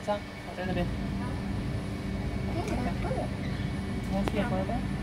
上，我在那边。 哎，不对。 你要变回来。